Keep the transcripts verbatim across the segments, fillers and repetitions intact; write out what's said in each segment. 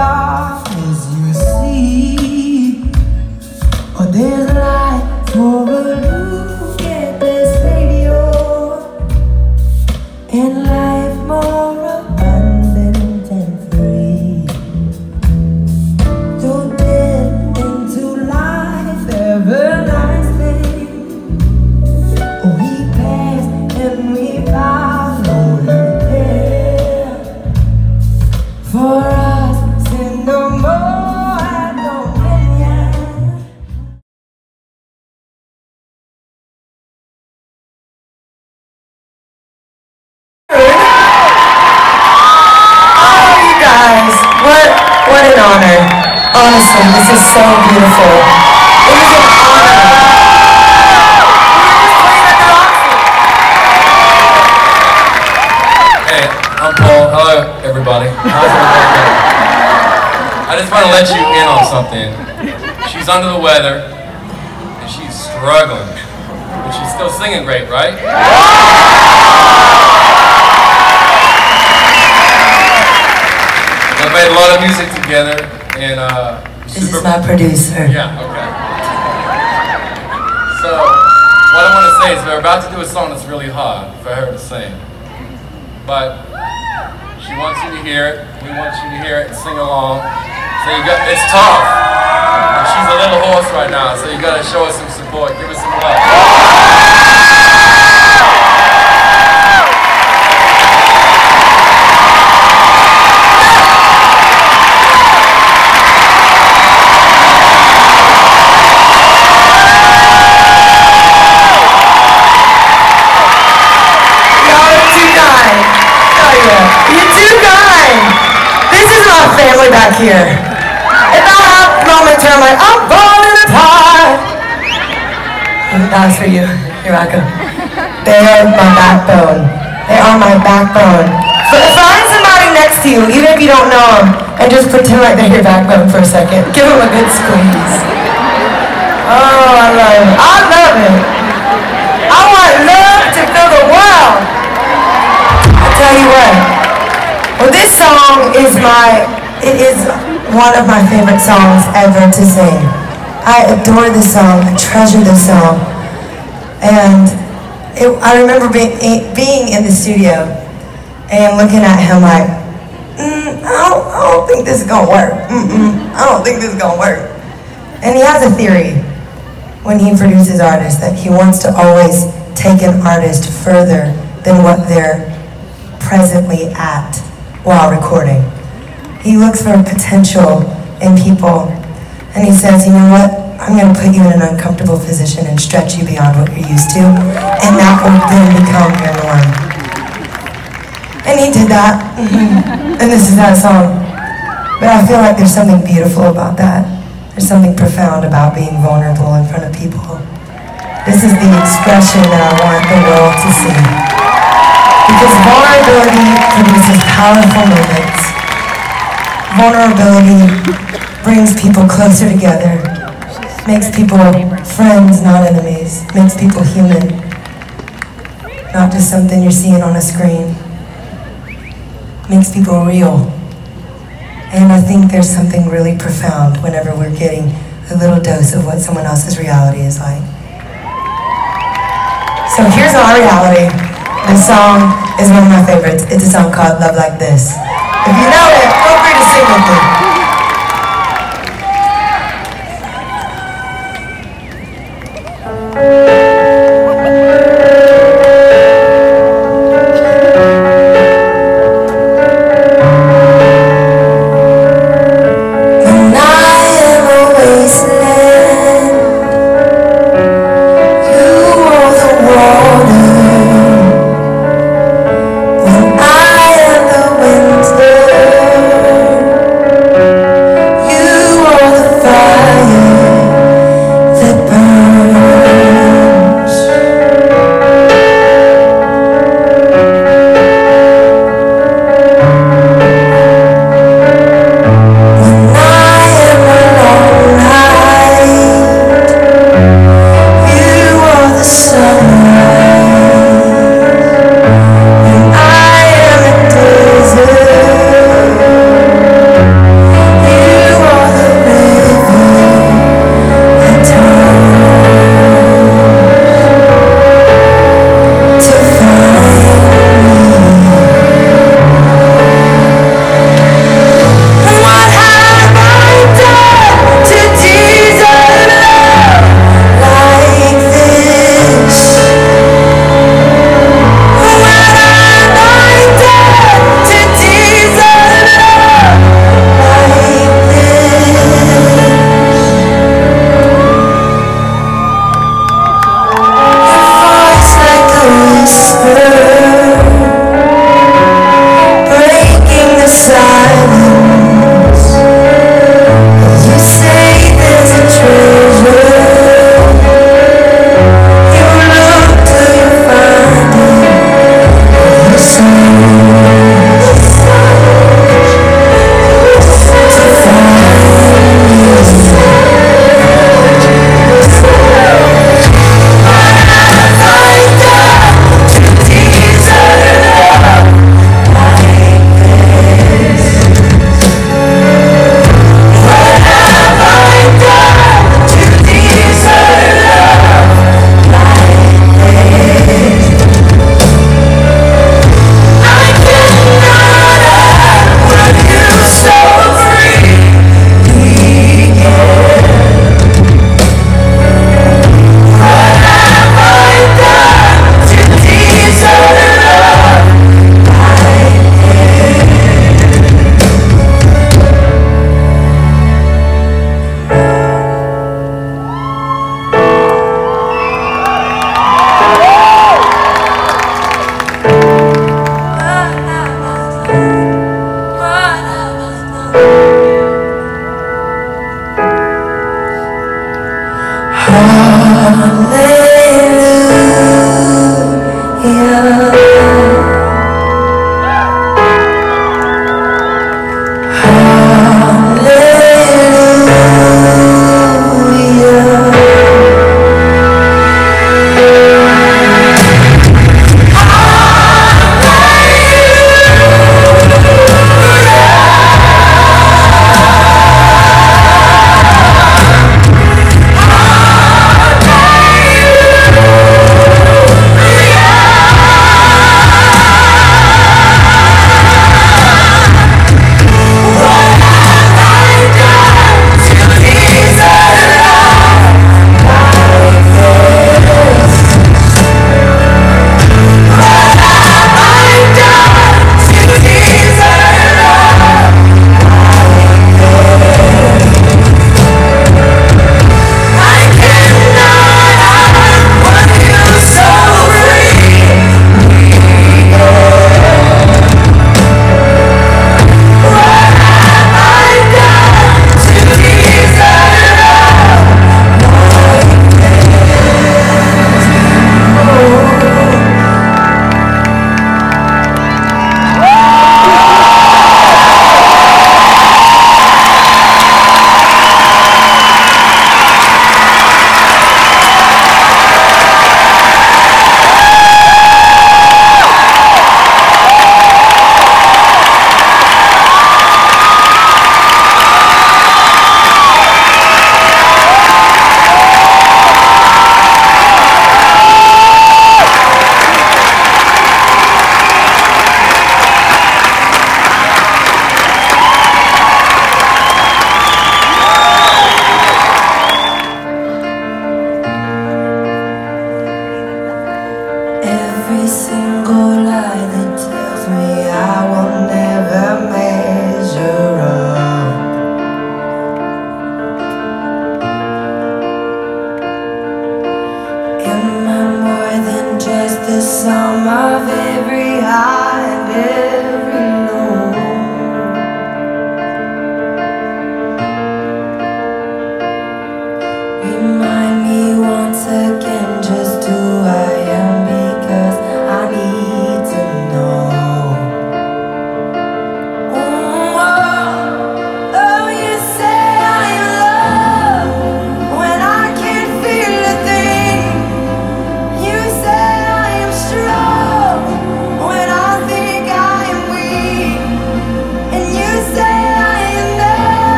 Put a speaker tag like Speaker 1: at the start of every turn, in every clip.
Speaker 1: darkness you see, or there's light for a look at this radio, and life more abundant and free. Don't dip into life everlasting. We pass and we follow the path. For us, sin no more dominion. Oh, you guys, what, what an honor. Honestly, this is so beautiful. It is an honor.
Speaker 2: Hey, I'm Paul. Hello, everybody. How's everybody doing? I just want to let you in on something. She's under the weather, and she's struggling, but she's still singing great, right? We made a lot of music together, and uh,
Speaker 1: This is my producer.
Speaker 2: yeah, okay. So, what I want to say is we're about to do a song that's really hard for her to sing. But she wants you to hear it. We want you to hear it and sing along. So you got, it's tough. And she's a little hoarse right now, so you got to show us some support. Give us some love.
Speaker 1: Family back here. If I have moments where I'm like, I'm falling apart. That's for you. You're welcome. They are my backbone. They are my backbone. So find somebody next to you, even if you don't know them, and just pretend like they're your backbone for a second. Give them a good squeeze. Oh, I love it. I love it. I want love to fill the world. I tell you what. Well, this song is my, it is one of my favorite songs ever to sing. I adore this song, I treasure this song. And it, I remember being, being in the studio and looking at him like, mm, I, don't, I don't think this is gonna work. Mm-mm, I don't think this is gonna work. And he has a theory when he produces artists that he wants to always take an artist further than what they're presently at while recording. He looks for potential in people, and he says, you know what, I'm going to put you in an uncomfortable position and stretch you beyond what you're used to, and that will then become your norm. And he did that, and this is that song. But I feel like there's something beautiful about that. There's something profound about being vulnerable in front of people. This is the expression that I want the world to see. Because vulnerability produces powerful moments. Vulnerability brings people closer together, makes people friends, not enemies, makes people human, not just something you're seeing on a screen, makes people real. And I think there's something really profound whenever we're getting a little dose of what someone else's reality is like. So here's our reality. This song is one of my favorites. It's a song called Love Like This. If you know it, feel free to sing with me.
Speaker 3: When I am the winter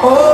Speaker 1: Oh.